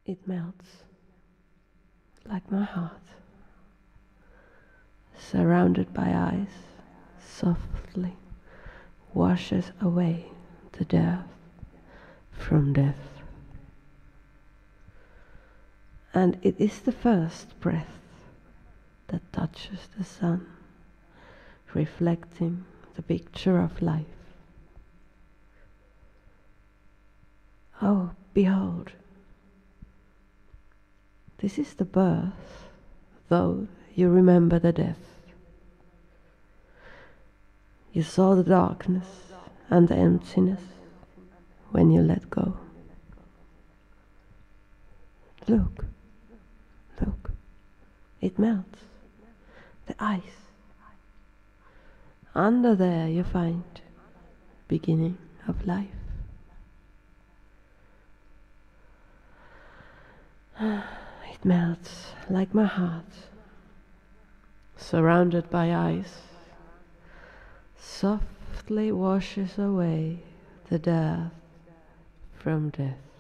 It melts like my heart, surrounded by ice, softly washes away the death from death. And it is the first breath that touches the sun, reflecting the picture of life. Oh, behold, this is the birth, though you remember the death. You saw the darkness and the emptiness when you let go. Look, look, it melts, the ice. Under there you find beginning of life. It melts like my heart, surrounded by ice, softly washes away the death from death.